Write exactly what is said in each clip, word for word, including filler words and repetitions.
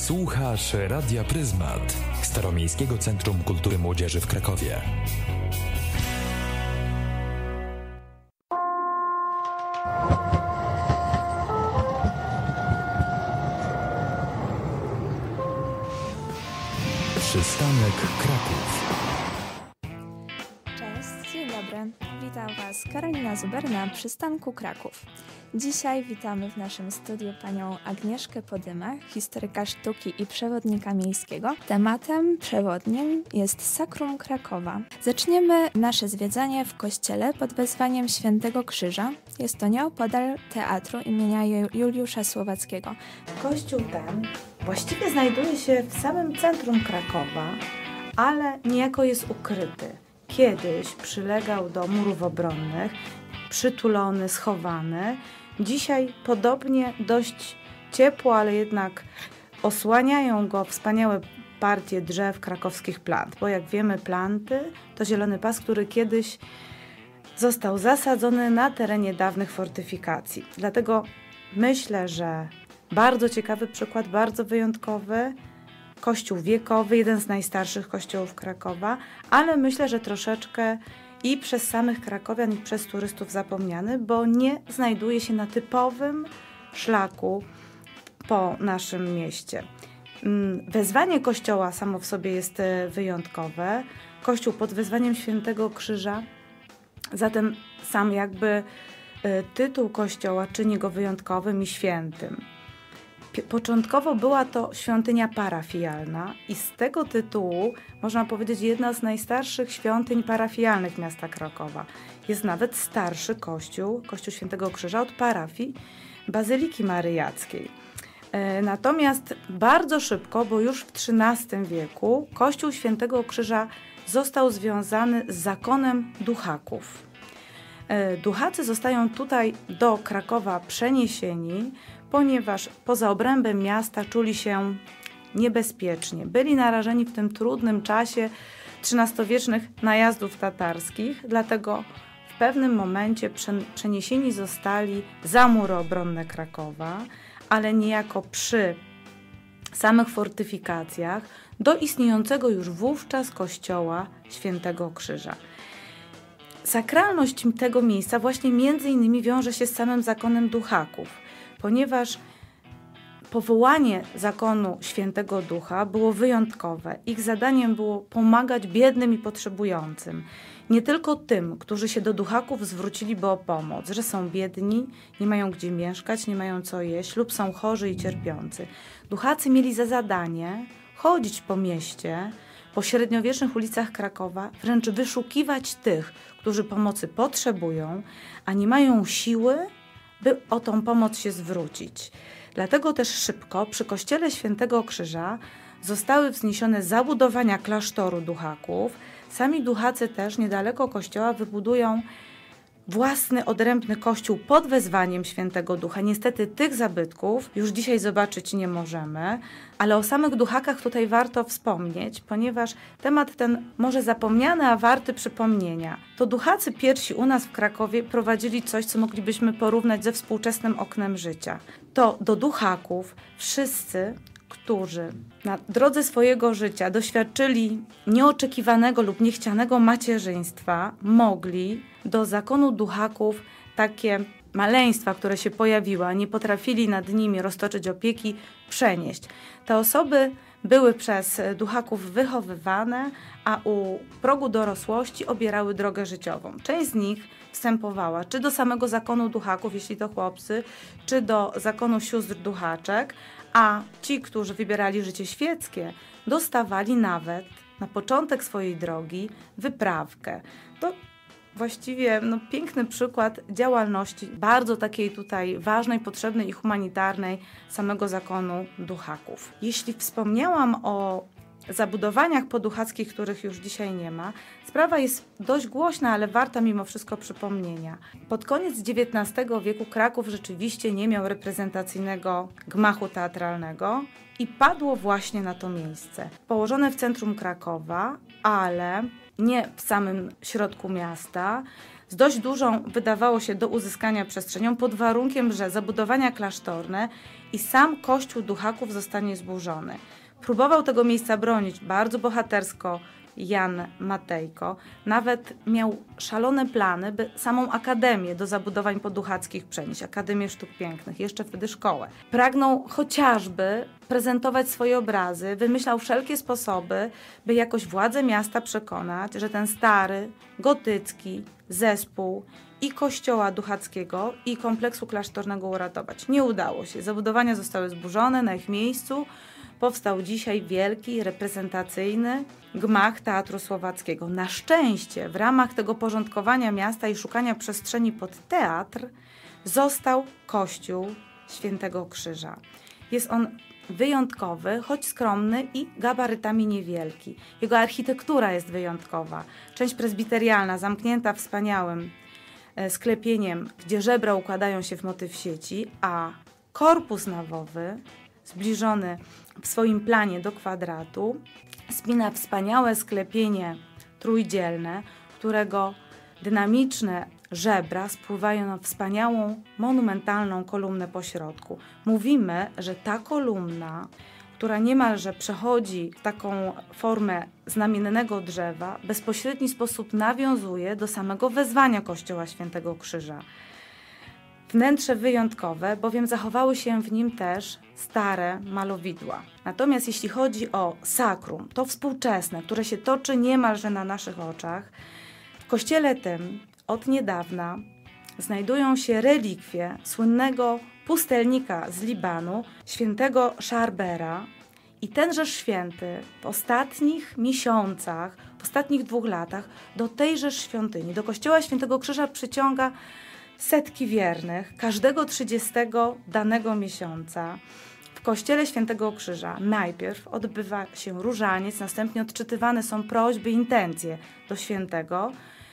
Słuchasz Radia Pryzmat, Staromiejskiego Centrum Kultury Młodzieży w Krakowie. Przystanek Kraków. Cześć, dzień dobry. Witam Was Karolina Zuber na Przystanku Kraków. Dzisiaj witamy w naszym studiu panią Agnieszkę Podymę, historyka sztuki i przewodnika miejskiego. Tematem przewodnim jest Sakrum Krakowa. Zaczniemy nasze zwiedzanie w kościele pod wezwaniem Świętego Krzyża. Jest to nieopodal teatru imienia Juliusza Słowackiego. Kościół ten właściwie znajduje się w samym centrum Krakowa, ale niejako jest ukryty. Kiedyś przylegał do murów obronnych, przytulony, schowany. Dzisiaj podobnie dość ciepło, ale jednak osłaniają go wspaniałe partie drzew krakowskich plant, bo jak wiemy, planty to zielony pas, który kiedyś został zasadzony na terenie dawnych fortyfikacji. Dlatego myślę, że bardzo ciekawy przykład, bardzo wyjątkowy, kościół wiekowy, jeden z najstarszych kościołów Krakowa, ale myślę, że troszeczkę i przez samych krakowian, i przez turystów zapomniany, bo nie znajduje się na typowym szlaku po naszym mieście. Wezwanie kościoła samo w sobie jest wyjątkowe. Kościół pod wezwaniem Świętego Krzyża, zatem sam jakby tytuł kościoła czyni go wyjątkowym i świętym. Początkowo była to świątynia parafialna i z tego tytułu można powiedzieć jedna z najstarszych świątyń parafialnych miasta Krakowa. Jest nawet starszy kościół, kościół Świętego Krzyża od parafii Bazyliki Maryjackiej. Natomiast bardzo szybko, bo już w trzynastym wieku, kościół Świętego Krzyża został związany z zakonem duchaków. Duchacy zostają tutaj do Krakowa przeniesieni, ponieważ poza obrębem miasta czuli się niebezpiecznie. Byli narażeni w tym trudnym czasie trzynastowiecznych najazdów tatarskich, dlatego w pewnym momencie przeniesieni zostali za mury obronne Krakowa, ale niejako przy samych fortyfikacjach do istniejącego już wówczas kościoła Świętego Krzyża. Sakralność tego miejsca właśnie między innymi wiąże się z samym zakonem duchaków, ponieważ powołanie zakonu Świętego Ducha było wyjątkowe. Ich zadaniem było pomagać biednym i potrzebującym. Nie tylko tym, którzy się do duchaków zwróciliby o pomoc, że są biedni, nie mają gdzie mieszkać, nie mają co jeść lub są chorzy i cierpiący. Duchacy mieli za zadanie chodzić po mieście, po średniowiecznych ulicach Krakowa, wręcz wyszukiwać tych, którzy pomocy potrzebują, a nie mają siły, by o tą pomoc się zwrócić. Dlatego też szybko przy kościele Świętego Krzyża zostały wzniesione zabudowania klasztoru duchaków. Sami duchacy też niedaleko kościoła wybudują własny, odrębny kościół pod wezwaniem Świętego Ducha. Niestety tych zabytków już dzisiaj zobaczyć nie możemy, ale o samych duchakach tutaj warto wspomnieć, ponieważ temat ten może zapomniany, a warty przypomnienia. To duchacy pierwsi u nas w Krakowie prowadzili coś, co moglibyśmy porównać ze współczesnym oknem życia. To do duchaków wszyscy, którzy na drodze swojego życia doświadczyli nieoczekiwanego lub niechcianego macierzyństwa, mogli do zakonu duchaków takie maleństwa, które się pojawiły, a nie potrafili nad nimi roztoczyć opieki, przenieść. Te osoby były przez duchaków wychowywane, a u progu dorosłości obierały drogę życiową. Część z nich wstępowała czy do samego zakonu duchaków, jeśli to chłopcy, czy do zakonu sióstr duchaczek, a ci, którzy wybierali życie świeckie, dostawali nawet na początek swojej drogi wyprawkę. To właściwie no, piękny przykład działalności, bardzo takiej tutaj ważnej, potrzebnej i humanitarnej samego zakonu duchaków. Jeśli wspomniałam o zabudowaniach poduchackich, których już dzisiaj nie ma, sprawa jest dość głośna, ale warta mimo wszystko przypomnienia. Pod koniec dziewiętnastego wieku Kraków rzeczywiście nie miał reprezentacyjnego gmachu teatralnego i padło właśnie na to miejsce. Położone w centrum Krakowa, ale nie w samym środku miasta, z dość dużą, wydawało się, do uzyskania przestrzenią, pod warunkiem, że zabudowania klasztorne i sam kościół duchaków zostanie zburzony. Próbował tego miejsca bronić bardzo bohatersko Jan Matejko. Nawet miał szalone plany, by samą akademię do zabudowań poduchackich przenieść, Akademię Sztuk Pięknych, jeszcze wtedy szkołę. Pragnął chociażby prezentować swoje obrazy, wymyślał wszelkie sposoby, by jakoś władze miasta przekonać, że ten stary, gotycki zespół i kościoła duchackiego, i kompleksu klasztornego uratować. Nie udało się. Zabudowania zostały zburzone, na ich miejscu powstał dzisiaj wielki, reprezentacyjny gmach Teatru Słowackiego. Na szczęście w ramach tego porządkowania miasta i szukania przestrzeni pod teatr został kościół Świętego Krzyża. Jest on wyjątkowy, choć skromny i gabarytami niewielki. Jego architektura jest wyjątkowa. Część prezbiterialna, zamknięta wspaniałym sklepieniem, gdzie żebra układają się w motyw sieci, a korpus nawowy, zbliżony w swoim planie do kwadratu, spina wspaniałe sklepienie trójdzielne, którego dynamiczne żebra spływają na wspaniałą, monumentalną kolumnę pośrodku. Mówimy, że ta kolumna, która niemalże przechodzi w taką formę znamiennego drzewa, w bezpośredni sposób nawiązuje do samego wezwania Kościoła Świętego Krzyża. Wnętrze wyjątkowe, bowiem zachowały się w nim też stare malowidła. Natomiast jeśli chodzi o sakrum, to współczesne, które się toczy niemalże na naszych oczach, w kościele tym od niedawna znajdują się relikwie słynnego pustelnika z Libanu, świętego Szarbera. I tenże święty w ostatnich miesiącach, w ostatnich dwóch latach do tejże świątyni, do kościoła Świętego Krzyża przyciąga setki wiernych każdego trzydziestego danego miesiąca. W kościele Świętego Krzyża najpierw odbywa się różaniec, następnie odczytywane są prośby, intencje do świętego,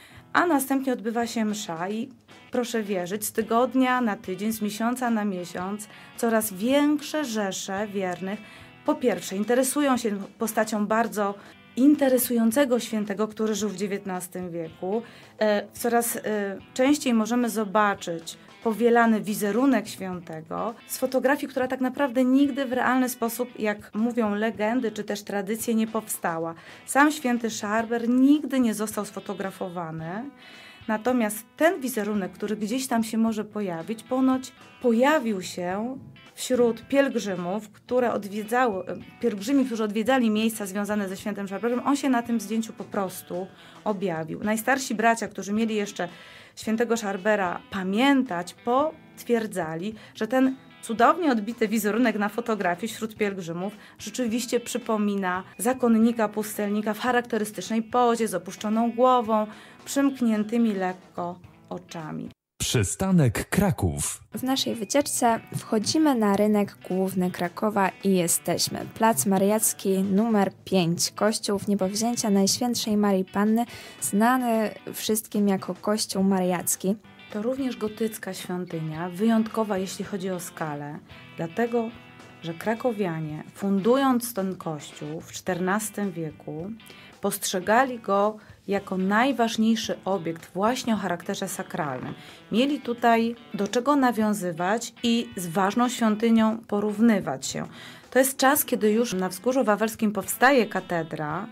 a następnie odbywa się msza i proszę wierzyć, z tygodnia na tydzień, z miesiąca na miesiąc coraz większe rzesze wiernych po pierwsze interesują się postacią bardzo interesującego świętego, który żył w dziewiętnastym wieku. Coraz częściej możemy zobaczyć powielany wizerunek świętego z fotografii, która tak naprawdę nigdy w realny sposób, jak mówią legendy czy też tradycje, nie powstała. Sam święty Szarber nigdy nie został sfotografowany. Natomiast ten wizerunek, który gdzieś tam się może pojawić, ponoć pojawił się wśród pielgrzymów, które odwiedzały, pielgrzymi, którzy odwiedzali miejsca związane ze świętym Szarberem, on się na tym zdjęciu po prostu objawił. Najstarsi bracia, którzy mieli jeszcze świętego Szarbera pamiętać, potwierdzali, że ten cudownie odbity wizerunek na fotografii wśród pielgrzymów rzeczywiście przypomina zakonnika pustelnika w charakterystycznej pozie, z opuszczoną głową, przymkniętymi lekko oczami. Przystanek Kraków. W naszej wycieczce wchodzimy na rynek główny Krakowa i jesteśmy. Plac Mariacki numer pięć. Kościół w niebowzięcia Najświętszej Marii Panny, znany wszystkim jako Kościół Mariacki. To również gotycka świątynia, wyjątkowa jeśli chodzi o skalę, dlatego że krakowianie, fundując ten kościół w czternastym wieku, postrzegali go jako najważniejszy obiekt właśnie o charakterze sakralnym. Mieli tutaj do czego nawiązywać i z ważną świątynią porównywać się. To jest czas, kiedy już na Wzgórzu Wawelskim powstaje katedra,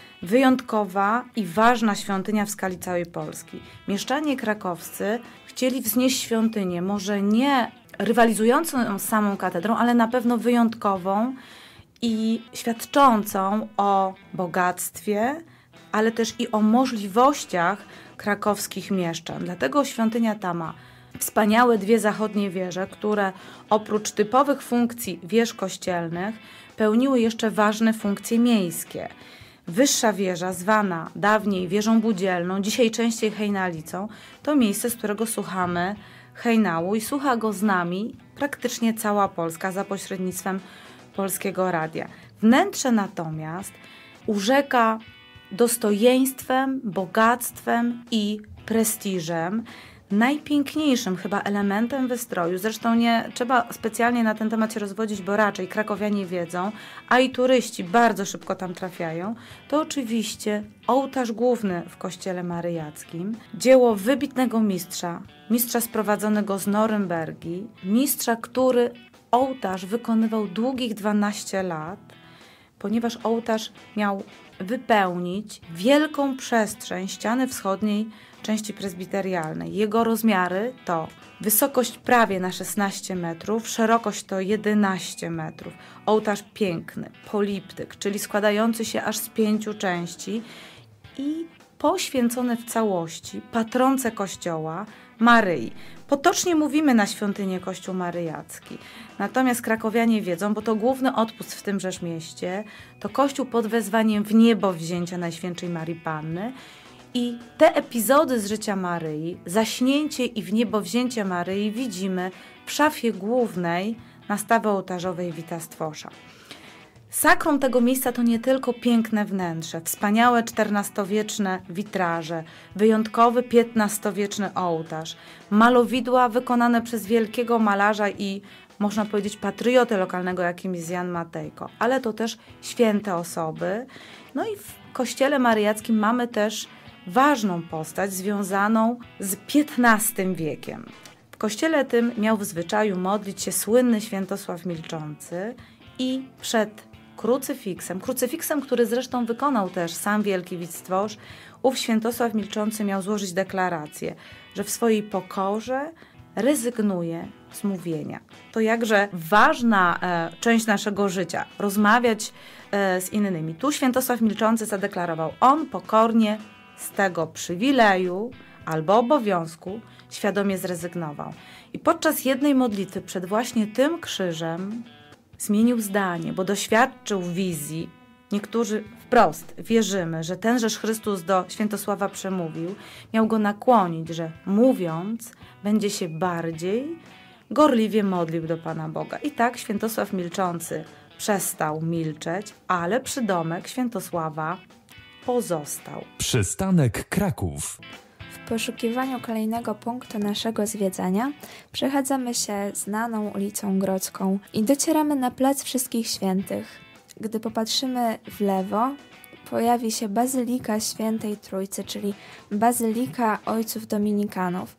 wyjątkowa i ważna świątynia w skali całej Polski. Mieszczanie krakowscy chcieli wznieść świątynię, może nie rywalizującą z samą katedrą, ale na pewno wyjątkową i świadczącą o bogactwie, ale też i o możliwościach krakowskich mieszczan. Dlatego świątynia ta ma wspaniałe dwie zachodnie wieże, które oprócz typowych funkcji wież kościelnych pełniły jeszcze ważne funkcje miejskie. Wyższa wieża, zwana dawniej wieżą budzielną, dzisiaj częściej hejnalicą, to miejsce, z którego słuchamy hejnału i słucha go z nami praktycznie cała Polska za pośrednictwem Polskiego Radia. Wnętrze natomiast urzeka dostojeństwem, bogactwem i prestiżem. najpiękniejszym chyba elementem wystroju, zresztą nie trzeba specjalnie na ten temat się rozwodzić, bo raczej krakowianie wiedzą, a i turyści bardzo szybko tam trafiają, to oczywiście ołtarz główny w kościele maryjackim, dzieło wybitnego mistrza, mistrza sprowadzonego z Norymbergi, mistrza, który ołtarz wykonywał długich dwanaście lat, ponieważ ołtarz miał wypełnić wielką przestrzeń ściany wschodniej części prezbiterialnej. Jego rozmiary to wysokość prawie na szesnaście metrów, szerokość to jedenaście metrów. Ołtarz piękny, poliptyk, czyli składający się aż z pięciu części i poświęcony w całości patronce kościoła Maryi. Potocznie mówimy na świątynię Kościół Maryjacki, natomiast krakowianie wiedzą, bo to główny odpust w tymżeż mieście, to kościół pod wezwaniem w niebo wzięcia Najświętszej Marii Panny. I te epizody z życia Maryi, zaśnięcie i w niebo wzięcie Maryi widzimy w szafie głównej nastawy ołtarzowej Wita Stwosza. Sakrum tego miejsca to nie tylko piękne wnętrze, wspaniałe czternastowieczne witraże, wyjątkowy piętnastowieczny ołtarz, malowidła wykonane przez wielkiego malarza i można powiedzieć patriotę lokalnego, jakim jest Jan Matejko, ale to też święte osoby. No i w kościele maryjackim mamy też ważną postać związaną z piętnastym wiekiem. W kościele tym miał w zwyczaju modlić się słynny Świętosław Milczący i przed krucyfiksem, krucyfiksem, który zresztą wykonał też sam wielki Wit Stwosz, ów Świętosław Milczący miał złożyć deklarację, że w swojej pokorze rezygnuje z mówienia. To jakże ważna e, część naszego życia, rozmawiać e, z innymi. Tu Świętosław Milczący zadeklarował, on pokornie z tego przywileju albo obowiązku świadomie zrezygnował. I podczas jednej modlitwy przed właśnie tym krzyżem zmienił zdanie, bo doświadczył wizji. Niektórzy wprost wierzymy, że tenżeż Chrystus do Świętosława przemówił, miał go nakłonić, że mówiąc będzie się bardziej gorliwie modlił do Pana Boga. I tak Świętosław Milczący przestał milczeć, ale przydomek Świętosława pozostał. Przystanek Kraków. W poszukiwaniu kolejnego punktu naszego zwiedzania przechadzamy się znaną ulicą Grodzką i docieramy na Plac Wszystkich Świętych. Gdy popatrzymy w lewo, pojawi się Bazylika Świętej Trójcy, czyli Bazylika Ojców Dominikanów.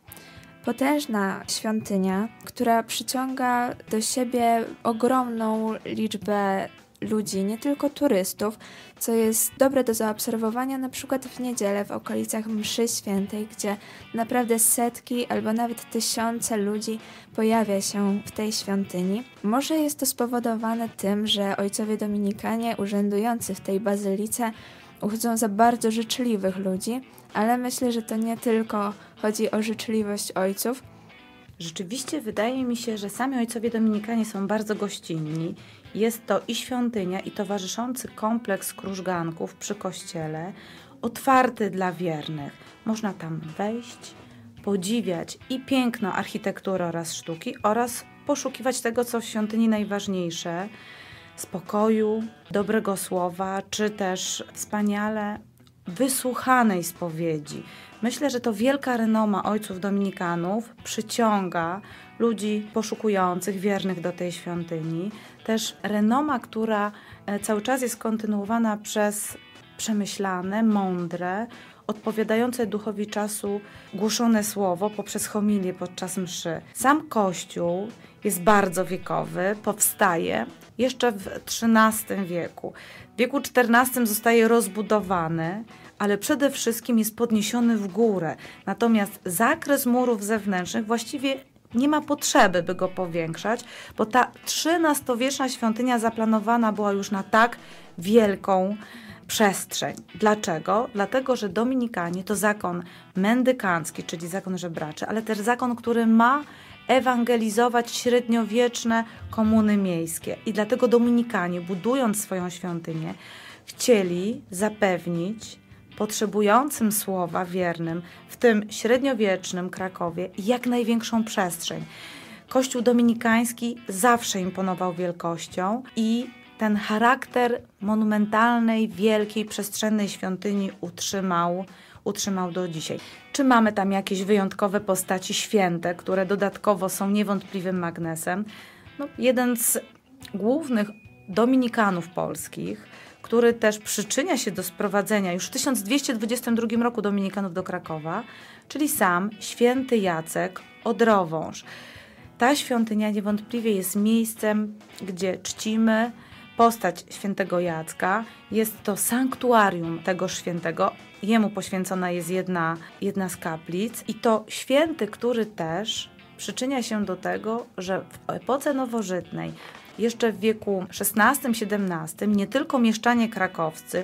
Potężna świątynia, która przyciąga do siebie ogromną liczbę ludzi, nie tylko turystów, co jest dobre do zaobserwowania na przykład w niedzielę w okolicach mszy świętej, gdzie naprawdę setki albo nawet tysiące ludzi pojawia się w tej świątyni. Może jest to spowodowane tym, że ojcowie dominikanie urzędujący w tej bazylice uchodzą za bardzo życzliwych ludzi, ale myślę, że to nie tylko chodzi o życzliwość ojców. Rzeczywiście wydaje mi się, że sami ojcowie dominikanie są bardzo gościnni. Jest to i świątynia, i towarzyszący kompleks krużganków przy kościele, otwarty dla wiernych. Można tam wejść, podziwiać i piękno architektury oraz sztuki oraz poszukiwać tego, co w świątyni najważniejsze, spokoju, dobrego słowa, czy też wspaniale wysłuchanej spowiedzi. Myślę, że to wielka renoma ojców dominikanów przyciąga ludzi poszukujących, wiernych do tej świątyni. Też renoma, która cały czas jest kontynuowana przez przemyślane, mądre, odpowiadające duchowi czasu głoszone słowo poprzez homilię podczas mszy. Sam kościół jest bardzo wiekowy, powstaje jeszcze w trzynastym wieku. W wieku czternastym zostaje rozbudowany, ale przede wszystkim jest podniesiony w górę. Natomiast zakres murów zewnętrznych właściwie nie ma potrzeby, by go powiększać, bo ta trzynastowieczna świątynia zaplanowana była już na tak wielką przestrzeń. Dlaczego? Dlatego, że Dominikanie to zakon mendykancki, czyli zakon żebraczy, ale też zakon, który ma ewangelizować średniowieczne komuny miejskie. I dlatego Dominikanie, budując swoją świątynię, chcieli zapewnić potrzebującym słowa wiernym, w tym średniowiecznym Krakowie, jak największą przestrzeń. Kościół dominikański zawsze imponował wielkością i ten charakter monumentalnej, wielkiej, przestrzennej świątyni utrzymał, utrzymał do dzisiaj. Czy mamy tam jakieś wyjątkowe postaci święte, które dodatkowo są niewątpliwym magnesem? No, jeden z głównych dominikanów polskich, który też przyczynia się do sprowadzenia już w tysiąc dwieście dwudziestym drugim roku dominikanów do Krakowa, czyli sam święty Jacek Odrowąż. Ta świątynia niewątpliwie jest miejscem, gdzie czcimy postać świętego Jacka. Jest to sanktuarium tego świętego. Jemu poświęcona jest jedna, jedna z kaplic. I to święty, który też przyczynia się do tego, że w epoce nowożytnej, jeszcze w wieku szesnastym siedemnastym, nie tylko mieszczanie krakowscy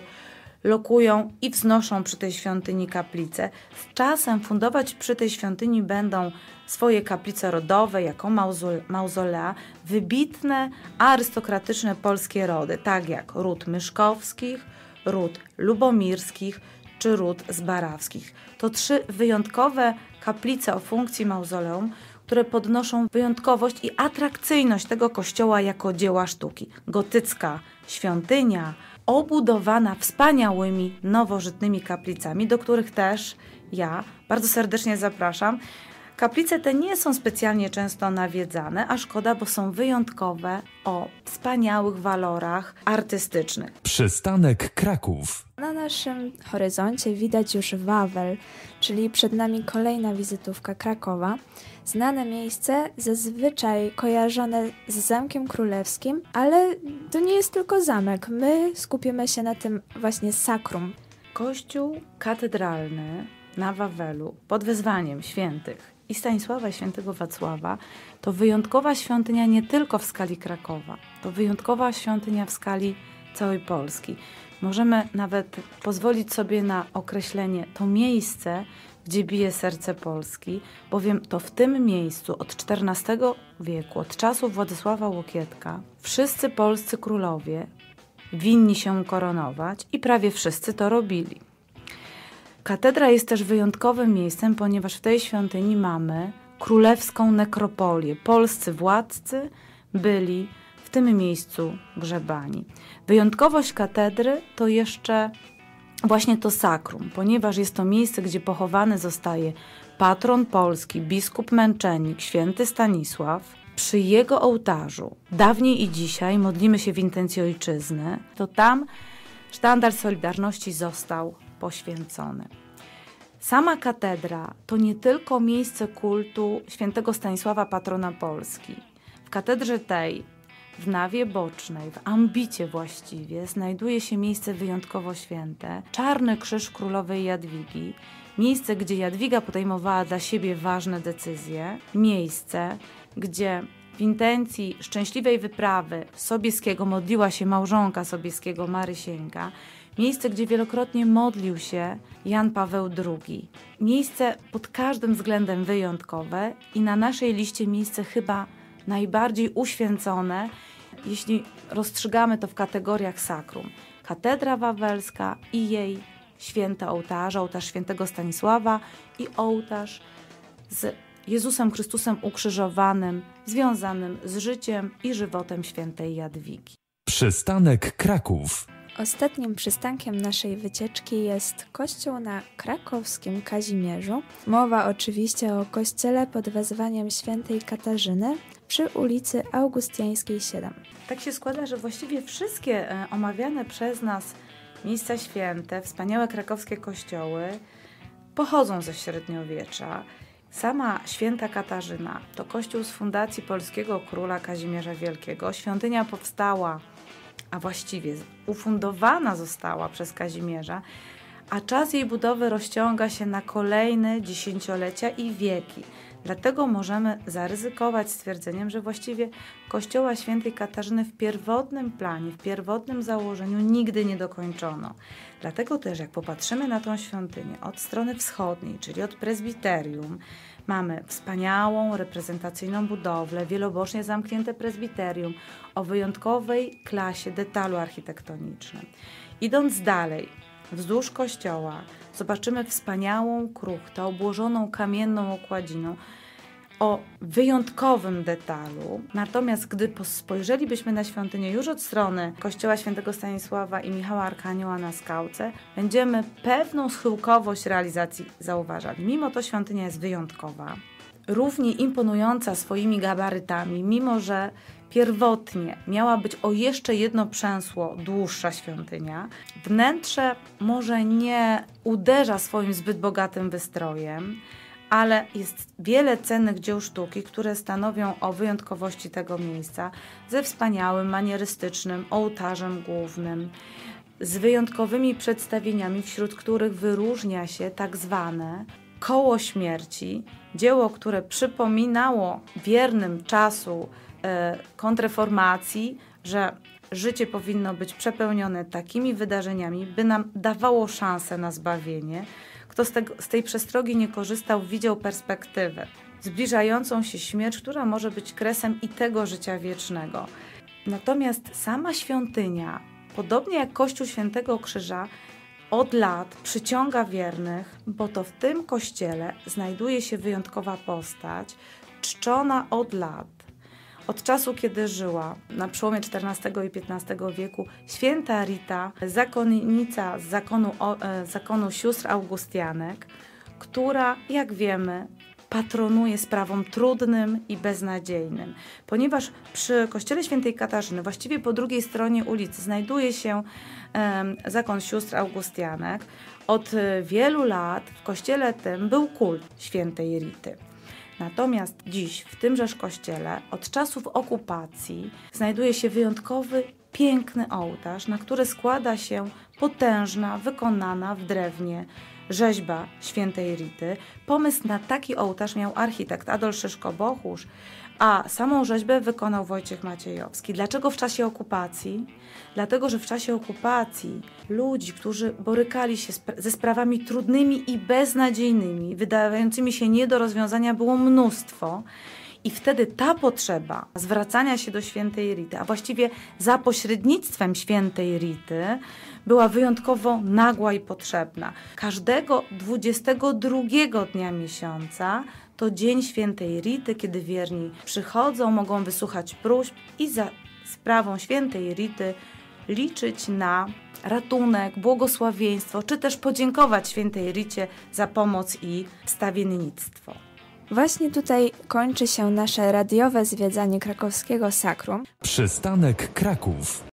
lokują i wznoszą przy tej świątyni kaplice. Z czasem fundować przy tej świątyni będą swoje kaplice rodowe jako mauzolea wybitne arystokratyczne polskie rody, tak jak ród Myszkowskich, ród Lubomirskich czy ród Zbarawskich. To trzy wyjątkowe kaplice o funkcji mauzoleum, które podnoszą wyjątkowość i atrakcyjność tego kościoła jako dzieła sztuki. Gotycka świątynia obudowana wspaniałymi, nowożytnymi kaplicami, do których też ja bardzo serdecznie zapraszam. Kaplice te nie są specjalnie często nawiedzane, a szkoda, bo są wyjątkowe, o wspaniałych walorach artystycznych. Przystanek Kraków. Na naszym horyzoncie widać już Wawel, czyli przed nami kolejna wizytówka Krakowa. Znane miejsce, zazwyczaj kojarzone z Zamkiem Królewskim, ale to nie jest tylko zamek. My skupimy się na tym właśnie sakrum. Kościół katedralny na Wawelu pod wezwaniem świętych i Stanisława i świętego Wacława to wyjątkowa świątynia nie tylko w skali Krakowa, to wyjątkowa świątynia w skali całej Polski. Możemy nawet pozwolić sobie na określenie to miejsce, gdzie bije serce Polski, bowiem to w tym miejscu od czternastego wieku, od czasów Władysława Łokietka, wszyscy polscy królowie winni się koronować i prawie wszyscy to robili. Katedra jest też wyjątkowym miejscem, ponieważ w tej świątyni mamy królewską nekropolię. Polscy władcy byli w tym miejscu grzebani. Wyjątkowość katedry to jeszcze właśnie to sakrum, ponieważ jest to miejsce, gdzie pochowany zostaje patron Polski, biskup męczennik, święty Stanisław. Przy jego ołtarzu, dawniej i dzisiaj, modlimy się w intencji ojczyzny, to tam sztandar Solidarności został poświęcony. Sama katedra to nie tylko miejsce kultu świętego Stanisława, patrona Polski. W katedrze tej, w nawie bocznej, w ambicie właściwie, znajduje się miejsce wyjątkowo święte, Czarny Krzyż Królowej Jadwigi, miejsce, gdzie Jadwiga podejmowała dla siebie ważne decyzje, miejsce, gdzie w intencji szczęśliwej wyprawy Sobieskiego modliła się małżonka Sobieskiego, Marysieńka, miejsce, gdzie wielokrotnie modlił się Jan Paweł drugi. Miejsce pod każdym względem wyjątkowe i na naszej liście miejsce chyba najbardziej uświęcone, jeśli rozstrzygamy to w kategoriach sakrum. Katedra Wawelska i jej święte ołtarze, ołtarz świętego Stanisława i ołtarz z Jezusem Chrystusem ukrzyżowanym, związanym z życiem i żywotem świętej Jadwigi. Przystanek Kraków. Ostatnim przystankiem naszej wycieczki jest kościół na krakowskim Kazimierzu. Mowa oczywiście o kościele pod wezwaniem świętej Katarzyny przy ulicy Augustiańskiej siedem. Tak się składa, że właściwie wszystkie e, omawiane przez nas miejsca święte, wspaniałe krakowskie kościoły pochodzą ze średniowiecza. Sama święta Katarzyna to kościół z fundacji polskiego króla Kazimierza Wielkiego. Świątynia powstała, a właściwie ufundowana została przez Kazimierza, a czas jej budowy rozciąga się na kolejne dziesięciolecia i wieki. Dlatego możemy zaryzykować stwierdzeniem, że właściwie kościoła świętej Katarzyny w pierwotnym planie, w pierwotnym założeniu nigdy nie dokończono. Dlatego też jak popatrzymy na tą świątynię od strony wschodniej, czyli od prezbiterium, mamy wspaniałą, reprezentacyjną budowlę, wielobocznie zamknięte prezbiterium o wyjątkowej klasie detalu architektonicznym. Idąc dalej, wzdłuż kościoła zobaczymy wspaniałą kruchtę obłożoną kamienną okładziną o wyjątkowym detalu. Natomiast gdy spojrzelibyśmy na świątynię już od strony kościoła świętego Stanisława i Michała Arkanioła na Skałce, będziemy pewną schyłkowość realizacji zauważali. Mimo to świątynia jest wyjątkowa, równie imponująca swoimi gabarytami, mimo że pierwotnie miała być o jeszcze jedno przęsło dłuższa świątynia. Wnętrze może nie uderza swoim zbyt bogatym wystrojem, ale jest wiele cennych dzieł sztuki, które stanowią o wyjątkowości tego miejsca, ze wspaniałym, manierystycznym ołtarzem głównym, z wyjątkowymi przedstawieniami, wśród których wyróżnia się tak zwane koło śmierci, dzieło, które przypominało wiernym czasu e, kontrreformacji, że życie powinno być przepełnione takimi wydarzeniami, by nam dawało szansę na zbawienie. Kto z, tego, z tej przestrogi nie korzystał, widział perspektywę, zbliżającą się śmierć, która może być kresem i tego życia wiecznego. Natomiast sama świątynia, podobnie jak Kościół Świętego Krzyża, od lat przyciąga wiernych, bo to w tym kościele znajduje się wyjątkowa postać, czczona od lat. Od czasu, kiedy żyła na przełomie czternastego i piętnastego wieku święta Rita, zakonnica z zakonu, e, zakonu sióstr Augustianek, która, jak wiemy, patronuje sprawom trudnym i beznadziejnym. Ponieważ przy kościele świętej Katarzyny, właściwie po drugiej stronie ulicy, znajduje się e, zakon sióstr Augustianek, od wielu lat w kościele tym był kult świętej Rity. Natomiast dziś w tymżeż kościele od czasów okupacji znajduje się wyjątkowy, piękny ołtarz, na który składa się potężna, wykonana w drewnie rzeźba świętej Rity. Pomysł na taki ołtarz miał architekt Adolf Szyszko-Bochusz, a samą rzeźbę wykonał Wojciech Maciejowski. Dlaczego w czasie okupacji? Dlatego, że w czasie okupacji ludzi, którzy borykali się ze sprawami trudnymi i beznadziejnymi, wydającymi się nie do rozwiązania, było mnóstwo. I wtedy ta potrzeba zwracania się do świętej Rity, a właściwie za pośrednictwem świętej Rity, była wyjątkowo nagła i potrzebna. Każdego dwudziestego drugiego dnia miesiąca to dzień świętej Rity, kiedy wierni przychodzą, mogą wysłuchać próśb i za sprawą świętej Rity liczyć na ratunek, błogosławieństwo, czy też podziękować świętej Ricie za pomoc i wstawiennictwo. Właśnie tutaj kończy się nasze radiowe zwiedzanie krakowskiego Sakrum. Przystanek Kraków.